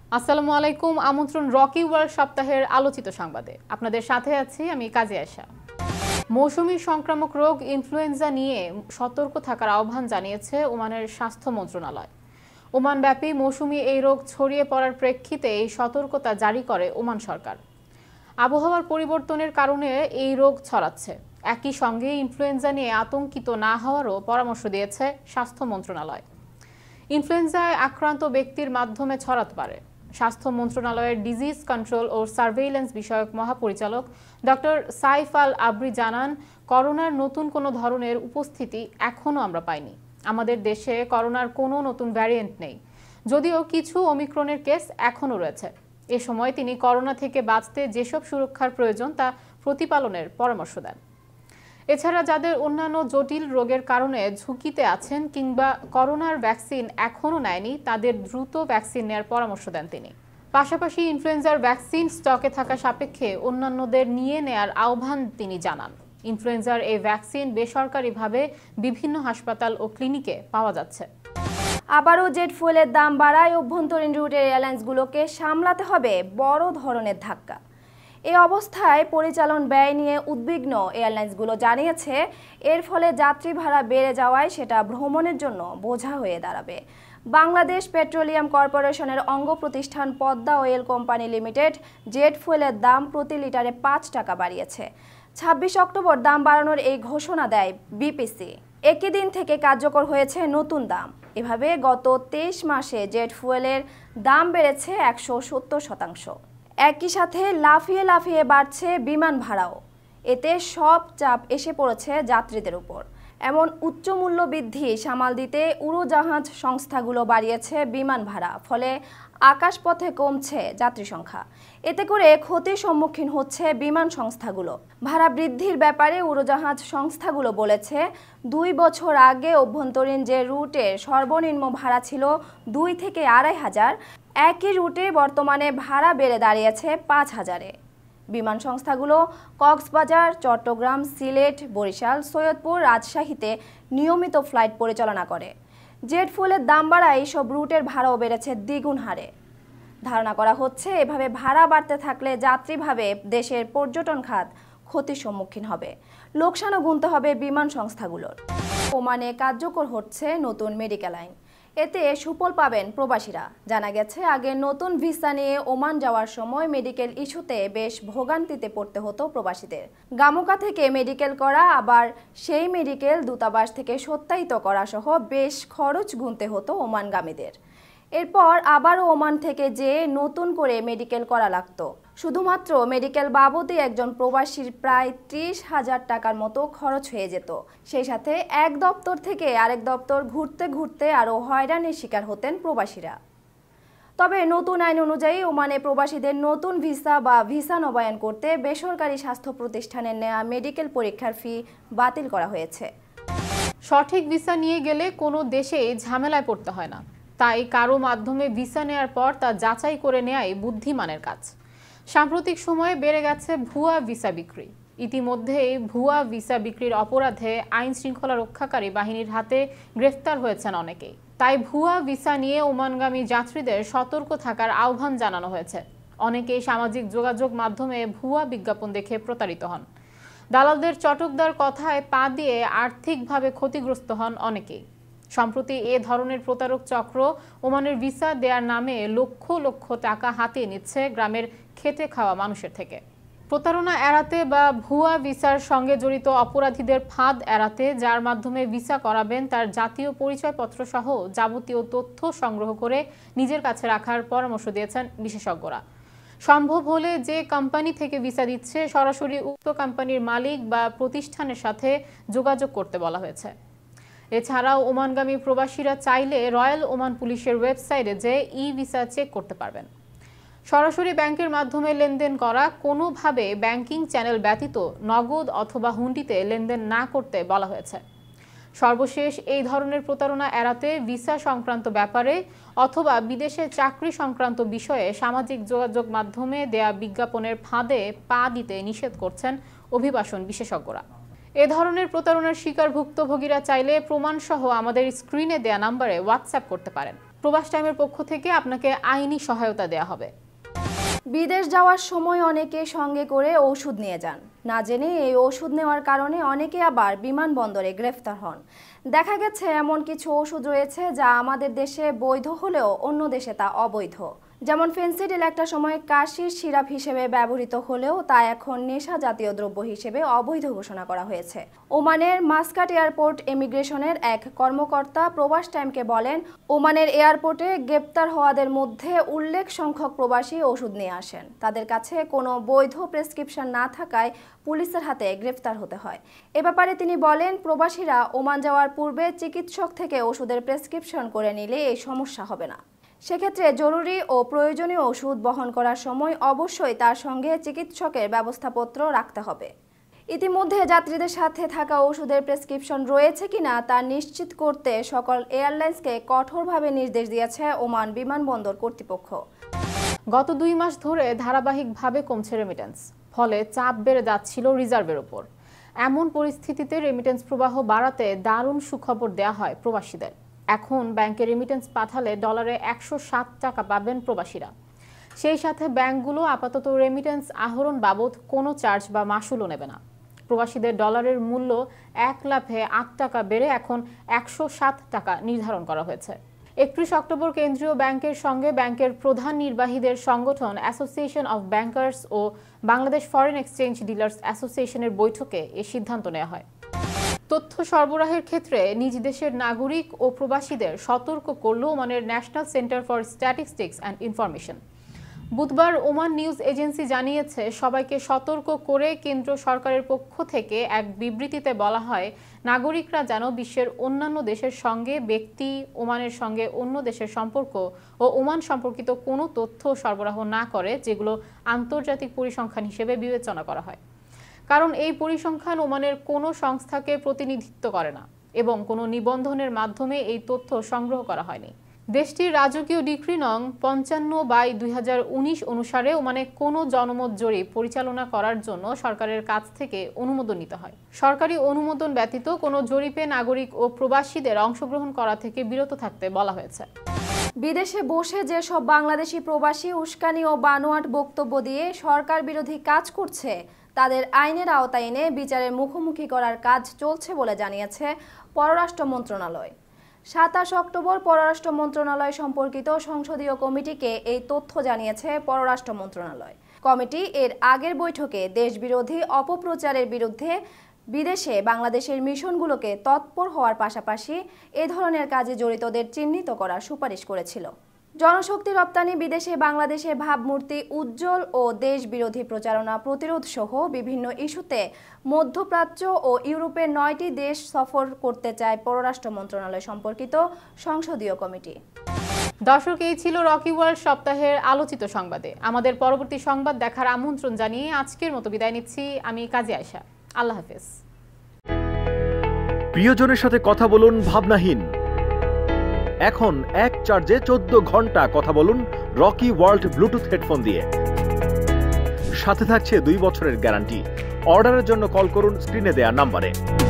আসসালামু আলাইকুম। আমন্ত্রণ রকি ওয়ার্ল্ড সপ্তাহের আলোচিত সংবাদে। আপনাদের সাথে আছি আমি কাজী আয়েশা। মৌসুমী সংক্রামক রোগ ইনফ্লুয়েঞ্জা নিয়ে সতর্ক থাকার আহ্বান জানিয়েছে ওমানের স্বাস্থ্য মন্ত্রণালয়। ওমানব্যাপী মৌসুমী এই রোগ ছড়িয়ে পড়ার প্রেক্ষিতে এই সতর্কতা জারি করে ওমান সরকার। আবহাওয়ার পরিবর্তনের কারণে এই রোগ ছড়াচ্ছে। একই সঙ্গে ইনফ্লুয়েঞ্জা নিয়ে আতঙ্কিত না হওয়ারও পরামর্শ দিয়েছে স্বাস্থ্য মন্ত্রণালয়। ইনফ্লুয়েঞ্জায় আক্রান্ত ব্যক্তির মাধ্যমে ছড়াতে পারে। স্বাস্থ্য মন্ত্রণালয়ের ডিজিজ কন্ট্রোল ও সার্ভেইলেন্স বিষয়ক মহাপরিচালক ডক্টর সাইফ আল আবরি জানান, করোনার নতুন কোনো ধরনের উপস্থিতি এখনও আমরা পাইনি। আমাদের দেশে করোনার কোনো নতুন ভ্যারিয়েন্ট নেই, যদিও কিছু ওমিক্রনের কেস এখনও রয়েছে। এ সময় তিনি করোনা থেকে বাঁচতে যেসব সুরক্ষার প্রয়োজন তা প্রতিপালনের পরামর্শ দেন। এছাড়া যাদের অন্যান্য জটিল রোগের কারণে ঝুঁকিতে আছেন কিংবা করোনার ভ্যাকসিন এখনও নেয়নি, তাদের দ্রুত ভ্যাকসিন নেওয়ার পরামর্শ দেন তিনি। পাশাপাশি ইনফ্লুয়েঞ্জার ভ্যাকসিন স্টকে থাকা সাপেক্ষে অন্যান্যদের নিয়ে নেয়ার আহ্বান তিনি জানান। ইনফ্লুয়েঞ্জার এই ভ্যাকসিন বেসরকারিভাবে বিভিন্ন হাসপাতাল ও ক্লিনিকে পাওয়া যাচ্ছে। আবারও জেট ফুয়েলের দাম বাড়ায় অভ্যন্তরীণ রুটের এয়ারলাইন্সগুলোকে সামলাতে হবে বড় ধরনের ধাক্কা। এই অবস্থায় পরিচালন ব্যয় নিয়ে উদ্বিগ্ন এয়ারলাইন্সগুলো জানিয়েছে, এর ফলে যাত্রী ভাড়া বেড়ে যাওয়ায় সেটা ভ্রমণের জন্য বোঝা হয়ে দাঁড়াবে। বাংলাদেশ পেট্রোলিয়াম কর্পোরেশনের অঙ্গ প্রতিষ্ঠান Padma oil company limited jet ফুয়েলের দাম প্রতি লিটারে ৫ টাকা বাড়িয়েছে। ২৬ অক্টোবর দাম বাড়ানোর এই ঘোষণা দেয় বিপিসি। একই দিন থেকে কার্যকর হয়েছে নতুন দাম। এভাবে গত ২৩ মাসে জেট ফুয়েলের দাম বেড়েছে ১৭০%। একই সাথে লাফিয়ে লাফিয়ে বাড়ছে বিমান ভাড়াও। এতে সব চাপ এসে পড়েছে যাত্রীদের উপর। এমন উচ্চ মূল্য বৃদ্ধি সামাল দিতে উড়োজাহাজ সংস্থাগুলো বাড়িয়েছে বিমান ভাড়া, ফলে আকাশপথে কমছে যাত্রী সংখ্যা। এতে করে ক্ষতির সম্মুখীন হচ্ছে বিমান সংস্থাগুলো। ভাড়া বৃদ্ধির ব্যাপারে উড়োজাহাজ সংস্থাগুলো বলেছে, ২ বছর আগে অভ্যন্তরীণ যে রুটের সর্বনিম্ন ভাড়া ছিল ২ থেকে ২,৫০০, একই রুটে বর্তমানে ভাড়া বেড়ে দাঁড়িয়েছে ৫,০০০-এ। বিমান সংস্থাগুলো কক্সবাজার, চট্টগ্রাম, সিলেট, বরিশাল, সৈয়দপুর, রাজশাহীতে নিয়মিত ফ্লাইট পরিচালনা করে। জেট ফুয়েলের দাম বাড়ায় এইসব রুটের ভাড়াও বেড়েছে দ্বিগুণ হারে। ধারণা করা হচ্ছে, এভাবে ভাড়া বাড়তে থাকলে যাত্রীভাবে দেশের পর্যটন খাত ক্ষতির সম্মুখীন হবে। লোকসানও গুনতে হবে বিমান সংস্থাগুলোর। ওমানে কার্যকর হচ্ছে নতুন মেডিকেল আইন। এতে সুফল পাবেন প্রবাসীরা। জানা গেছে, আগে নতুন ভিসা নিয়ে ওমান যাওয়ার সময় মেডিকেল ইস্যুতে বেশ ভোগান্তিতে পড়তে হতো প্রবাসীদের। গামুকা থেকে মেডিকেল করা, আবার সেই মেডিকেল দূতাবাস থেকে সত্যায়িত করা সহ বেশ খরচ গুনতে হতো ওমানগামীদের। এরপর আবারও ওমান থেকে যেয়ে নতুন করে মেডিকেল করা লাগতো। শুধুমাত্র মেডিকেল বাবদই একজন প্রবাসীর প্রায় ৩০,০০০ টাকার মতো খরচ হয়ে যেত। সেই সাথে এক দপ্তর থেকে আরেক দপ্তর ঘুরতে ঘুরতে আরও হয়রানির শিকার হতেন প্রবাসীরা। তবে নতুন আইন অনুযায়ী ওমানে প্রবাসীদের নতুন ভিসা বা ভিসা নবায়ন করতে বেসরকারি স্বাস্থ্য প্রতিষ্ঠানের নেওয়া মেডিকেল পরীক্ষার ফি বাতিল করা হয়েছে। সঠিক ভিসা নিয়ে গেলে কোনো দেশে ঝামেলায় পড়তে হয় না, তাই কারো মাধ্যমে ভিসা নেওয়ার পর তা যাচাই করে নেয়াই বুদ্ধিমানের কাজ। সাম্প্রতিক সময়ে বেড়ে গেছে ভুয়া ভিসা বিক্রি। ইতিমধ্যেই ভুয়া ভিসা বিক্রির অপরাধে আইন শৃঙ্খলা রক্ষাকারী বাহিনীর হাতে গ্রেফতার হয়েছেন অনেকেই। তাই ভুয়া ভিসা নিয়ে ওমানগামী যাত্রীদের সতর্ক থাকার আহ্বান জানানো হয়েছে। অনেকেই সামাজিক যোগাযোগ মাধ্যমে ভুয়া বিজ্ঞাপন দেখে প্রতারিত হন। দালালদের চটকদার কথায় পা দিয়ে আর্থিকভাবে ক্ষতিগ্রস্ত হন অনেকেই। সম্প্রতি এ ধরনের প্রতারক চক্র ওমানের ভিসা দেওয়ার নামে লক্ষ লক্ষ টাকা হাতিয়ে নিচ্ছে গ্রামের খেটে খাওয়া মানুষের থেকে। প্রতারণা এড়াতে বা ভুয়া ভিসার সঙ্গে জড়িত অপরাধীদের ফাঁদ এড়াতে যার মাধ্যমে ভিসা করাবেন তার জাতীয় পরিচয়পত্র সহ যাবতীয় তথ্য সংগ্রহ করে নিজের কাছে রাখার পরামর্শ দিয়েছেন বিশেষজ্ঞরা। সম্ভব হলে যে কোম্পানি থেকে ভিসা দিচ্ছে সরাসরি উক্ত কোম্পানির মালিক বা প্রতিষ্ঠানের সাথে যোগাযোগ করতে বলা হয়েছে। এছাড়াও ওমানগামী প্রবাসীরা চাইলে রয়্যাল ওমান পুলিশের ওয়েবসাইটে যে ই ভিসা চেক করতে পারবেন। সরাসরি ব্যাংকের মাধ্যমে লেনদেন করা, কোনোভাবে ব্যাংকিং চ্যানেল ব্যতীত নগদ অথবা হুন্ডিতে লেনদেন না করতে বলা হয়েছে। সর্বশেষ এই ধরনের প্রতারণা এড়াতে ভিসা সংক্রান্ত ব্যাপারে অথবা বিদেশে চাকরি সংক্রান্ত বিষয়ে সামাজিক যোগাযোগ মাধ্যমে দেয়া বিজ্ঞাপনের ফাঁদে পা দিতে নিষেধ করছেন অভিবাসন বিশেষজ্ঞরা। এ ধরনের প্রতারণার শিকার ভুক্তভোগীরা চাইলে প্রমাণসহ আমাদের স্ক্রিনে দেয়া নম্বরে হোয়াটসঅ্যাপ করতে পারেন। প্রবাস টাইমের পক্ষ থেকে আপনাকে আইনি সহায়তা দেওয়া হবে। বিদেশ যাওয়ার সময় অনেকে সঙ্গে করে ওষুধ নিয়ে যান, না জেনে এই ওষুধ নেওয়ার কারণে অনেকে আবার বিমানবন্দরে গ্রেফতার হন। দেখা গেছে এমন কিছু ওষুধ রয়েছে যা আমাদের দেশে বৈধ হলেও অন্য দেশে তা অবৈধ। যেমন ফেন্সিডিল একটা সময় কাশির সিরাপ হিসেবে ব্যবহৃত হলেও তা এখন নেশা জাতীয় দ্রব্য হিসেবে অবৈধ ঘোষণা করা হয়েছে। ওমানের মাস্কাট এয়ারপোর্ট ইমিগ্রেশনের এক কর্মকর্তা প্রবাস টাইমকে বলেন, ওমানের এয়ারপোর্টে গ্রেপ্তার হওয়াদের মধ্যে উল্লেখ সংখ্যক প্রবাসী ওষুধ নিয়ে আসেন। তাদের কাছে কোনো বৈধ প্রেসক্রিপশন না থাকায় পুলিশের হাতে গ্রেফতার হতে হয়। এ ব্যাপারে তিনি বলেন, প্রবাসীরা ওমান যাওয়ার পূর্বে চিকিৎসক থেকে ওষুধের প্রেসক্রিপশন করে নিলে এই সমস্যা হবে না। সেক্ষেত্রে জরুরি ও প্রয়োজনীয় ওষুধ বহন করার সময় অবশ্যই তার সঙ্গে চিকিৎসকের ব্যবস্থাপত্র রাখতে হবে। ইতিমধ্যে যাত্রীদের সাথে থাকা ওষুধের প্রেসক্রিপশন রয়েছে কিনা তা নিশ্চিত করতে সকল এয়ারলাইন্সকে কঠোরভাবে নির্দেশ দিয়েছে ওমান বিমানবন্দর কর্তৃপক্ষ। গত 2 মাস ধরে ধারাবাহিকভাবে কমছে রেমিটেন্স, ফলে চাপ বেড়ে যাচ্ছিল রিজার্ভের ওপর। এমন পরিস্থিতিতে রেমিটেন্স প্রবাহ বাড়াতে দারুণ সুখবর দেওয়া হয় প্রবাসীদের। এখন ব্যাংকে রেমিটেন্স পাঠালে ডলারে 107 টাকা পাবেন প্রবাসীরা। সেই সাথে ব্যাংকগুলো আপাতত রেমিটেন্স আহরণ বাবদ কোনো চার্জ বা মাসুলও নেবে না। প্রবাসীদের ডলারের মূল্য 1 লাফে 8 টাকা বেড়ে এখন 107 টাকা নির্ধারণ করা হয়েছে। 31 অক্টোবর কেন্দ্রীয় ব্যাংকের সঙ্গে ব্যাংকের প্রধান নির্বাহীদের সংগঠন অ্যাসোসিয়েশন অফ ব্যাংকার্স ও বাংলাদেশ ফরেন এক্সচেঞ্জ ডিলার্স অ্যাসোসিয়েশনের বৈঠকে এ সিদ্ধান্ত নেওয়া হয়। তথ্য সরবরাহের ক্ষেত্রে নিজ দেশের নাগরিক ও প্রবাসীদের সতর্ক করল ওমানের national centre for statistics and information. বুধবার ওমান নিউজ এজেন্সি জানিয়েছে, সবাইকে সতর্ক করে কেন্দ্র সরকারের পক্ষ থেকে এক বিবৃতিতে বলা হয়, নাগরিকরা যেন বিশ্বের অন্যান্য দেশের সঙ্গে ব্যক্তি, ওমানের সঙ্গে অন্য দেশের সম্পর্ক ও ওমান সম্পর্কিত কোনো তথ্য সরবরাহ না করে যেগুলো আন্তর্জাতিক পরিসংখ্যান হিসেবে বিবেচনা করা হয়। কারণ এই পরিসংখ্যান ওমানের কোনো সংস্থাকে প্রতিনিধিত্ব করে না এবং কোনো নিবন্ধনের মাধ্যমে এই তথ্য সংগ্রহ করা হয়নি। দেশটির রাজকীয় ডিক্রি নং 55/2019 অনুসারে ওমানে কোনো জনমত জরিপ পরিচালনা করার জন্য সরকারের কাছ থেকে অনুমোদন নিতে হয়। সরকারি অনুমোদন ব্যতীত কোনো জরিপে নাগরিক ও প্রবাসীদের অংশগ্রহণ করা থেকে বিরত থাকতে বলা হয়েছে। বিদেশে বসে যেসব বাংলাদেশি প্রবাসী উস্কানি ও বানোয়াট বক্তব্য দিয়ে সরকার বিরোধী কাজ করছে, তাদের আইনের আওতায় এনে বিচারের মুখোমুখি করার কাজ চলছে বলে জানিয়েছে পররাষ্ট্র মন্ত্রণালয়। 27 অক্টোবর পররাষ্ট্র মন্ত্রণালয় সম্পর্কিত সংসদীয় কমিটিকে এই তথ্য জানিয়েছে পররাষ্ট্র মন্ত্রণালয়। কমিটি এর আগের বৈঠকে দেশবিরোধী অপপ্রচারের বিরুদ্ধে বিদেশে বাংলাদেশের মিশনগুলোকে তৎপর হওয়ার পাশাপাশি এ ধরনের কাজে জড়িতদের চিহ্নিত করার সুপারিশ করেছিল। জনশক্তি রপ্তানি, বিদেশে বাংলাদেশের ভাবমূর্তি উজ্জ্বল ও দেশ বিরোধী প্রচারণা প্রতিরোধ সহ বিভিন্ন ইস্যুতে মধ্যপ্রাচ্য ও ইউরোপের 9টি দেশ সফর করতে চায় পররাষ্ট্র মন্ত্রণালয় সম্পর্কিত সংসদীয় কমিটি। দর্শক, এই ছিল রকি ওয়ার্ল্ড সপ্তাহের আলোচিত সংবাদে। আমাদের পরবর্তী সংবাদ দেখার আমন্ত্রণ জানিয়ে আজকের মতো বিদায় নিচ্ছি। আমি কাজী আয়েশা। আল্লাহ হাফেজ। প্রিয়জনের সাথে কথা বলুন ভাবনাহীন। এখন এক চার্জে 14 ঘন্টা কথা বলুন রকি ওয়ার্ল্ড ব্লুটুথ হেডফোন দিয়ে। সাথে থাকছে 2 বছরের গ্যারান্টি। অর্ডারের জন্য কল করুন স্ক্রিনে দেয়া নাম্বারে।